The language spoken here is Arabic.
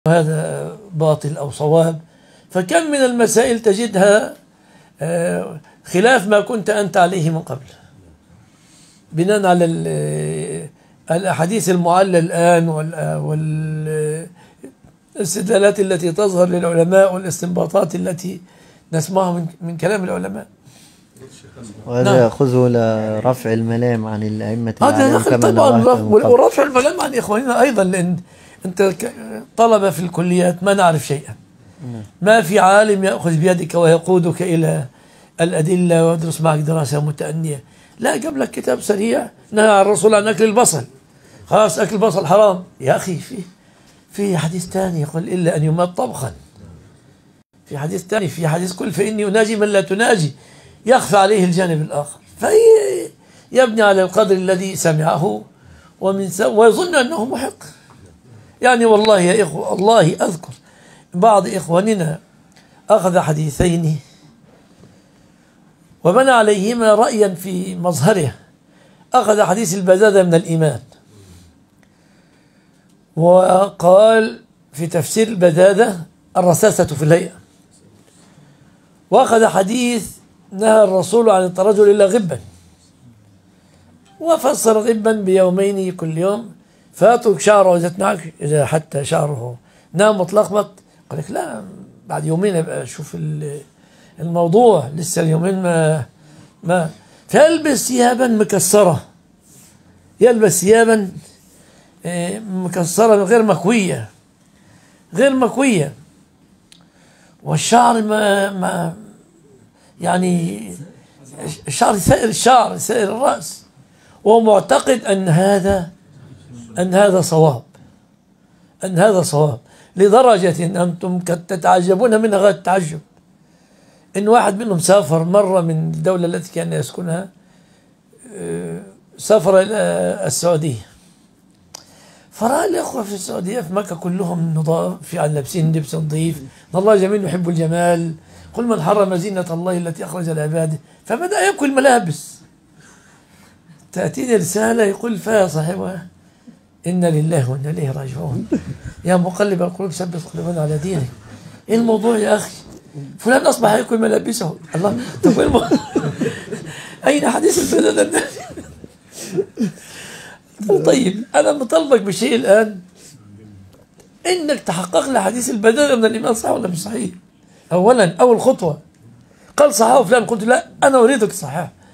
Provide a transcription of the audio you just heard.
هذا باطل أو صواب. فكم من المسائل تجدها خلاف ما كنت أنت عليه من قبل، بناء على الأحاديث المعلة الآن والاستدلالات التي تظهر للعلماء والاستنباطات التي نسمعها من كلام العلماء. وهذا يأخذه لرفع الملام عن الأئمة هذا طبعا، ورفع الملام عن إخواننا أيضا، لأن أنت طلبة في الكليات ما نعرف شيئا، ما في عالم يأخذ بيدك ويقودك إلى الأدلة ويدرس معك دراسة متأنية. لا، جاب لك كتاب سريع نهى الرسول عن أكل البصل، خلاص أكل البصل حرام. يا أخي في حديث ثاني يقول إلا أن يمات طبخا، في حديث ثاني، في حديث قل فإني أناجي من لا تناجي، يخفى عليه الجانب الآخر، فيبني على القدر الذي سمعه ويظن أنه محق. يعني والله يا إخوة، الله أذكر بعض إخواننا أخذ حديثين وبنى عليهما رأيا في مظهره. أخذ حديث البزادة من الإيمان وقال في تفسير البزادة الرساسة في الهيئة، وأخذ حديث نهى الرسول عن الترجل إلا غبا، وفسر غبا بيومين كل يوم، فاترك شعره إذا حتى شعره نام متلخبط. قال لك لا، بعد يومين ابقى اشوف الموضوع، لسه اليومين ما فيلبس ثيابا مكسره، يلبس ثيابا مكسره غير مكويه، والشعر ما يعني الشعر سائر الراس، وهو معتقد ان هذا صواب، لدرجة أن أنتم قد تتعجبون منها غاية التعجب. إن واحد منهم سافر مرة من الدولة التي كان يسكنها، سافر إلى السعودية، فرأى الأخوة في السعودية في مكة كلهم نضاف، في لابسين لبس نظيف، إن الله جميل يحب الجمال، قل من حرم زينة الله التي أخرج لعباده، فبدأ يأكل ملابس. تأتيني رسالة يقول فيها صاحبها إنا لله وإنا إليه راجعون، يا مقلب القلوب ثبت قلوبنا على دينك. إيه الموضوع يا أخي؟ فلان أصبح يأكل ملابسه. الله، طب أين حديث البلد؟ طيب أنا مطالبك بشيء الآن، إنك تحقق لي حديث البدل من الإيمان صحيح ولا مش صحيح. أولا، أول خطوة قال صحيح فلان، قلت لا، أنا أريدك صحيح.